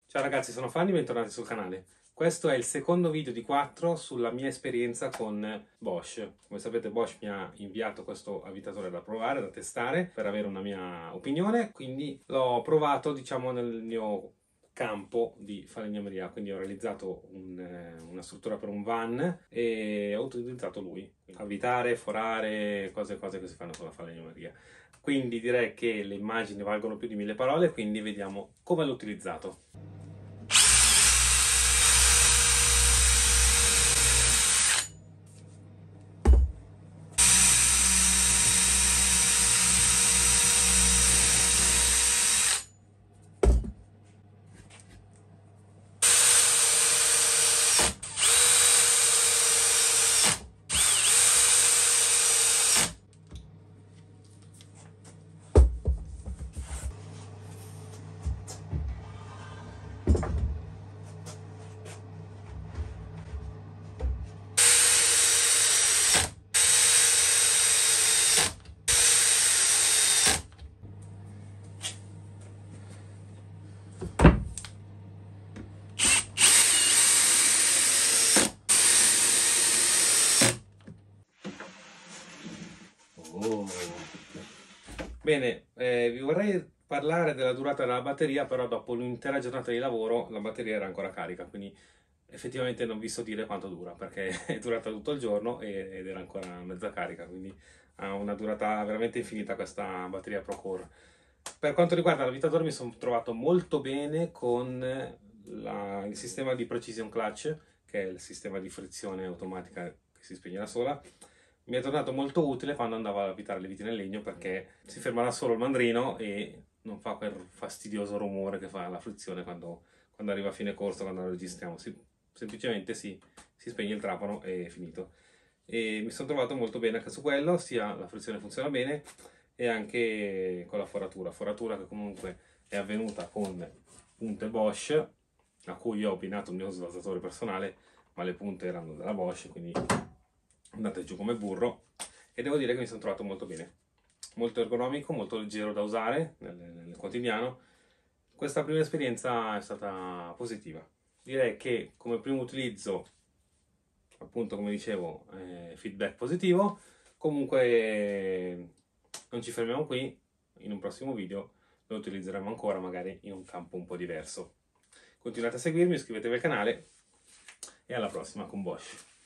Ciao ragazzi, sono Fanny, bentornati sul canale. Questo è il secondo video di 4 sulla mia esperienza con Bosch. Come sapete Bosch mi ha inviato questo avvitatore da provare, da testare, per avere una mia opinione, quindi l'ho provato diciamo nel mio campo di falegnameria, quindi ho realizzato una struttura per un van e ho utilizzato lui. Avvitare, forare, cose che si fanno con la falegnameria. Quindi direi che le immagini valgono più di 1000 parole, quindi vediamo come l'ho utilizzato. Bene, vi vorrei parlare della durata della batteria, però dopo un'intera giornata di lavoro la batteria era ancora carica, quindi effettivamente non vi so dire quanto dura, perché è durata tutto il giorno ed era ancora mezza carica, quindi ha una durata veramente infinita questa batteria ProCore. Per quanto riguarda l'avvitatore mi sono trovato molto bene con il sistema di Precision Clutch, che è il sistema di frizione automatica che si spegne da sola. Mi è tornato molto utile quando andavo ad avvitare le viti nel legno, perché si ferma da solo il mandrino e non fa quel fastidioso rumore che fa la frizione quando arriva a fine corso, quando lo registriamo. Semplicemente si spegne il trapano e è finito. E mi sono trovato molto bene anche su quello, sia la frizione funziona bene e anche con la foratura che comunque è avvenuta con punte Bosch, a cui ho abbinato il mio svasatori personale, ma le punte erano della Bosch, quindi andate giù come burro, e devo dire che mi sono trovato molto bene, molto ergonomico, molto leggero da usare nel quotidiano. Questa prima esperienza è stata positiva. Direi che come primo utilizzo, appunto come dicevo, feedback positivo. Comunque non ci fermiamo qui, in un prossimo video lo utilizzeremo ancora, magari in un campo un po' diverso. Continuate a seguirmi, iscrivetevi al canale e alla prossima con Bosch.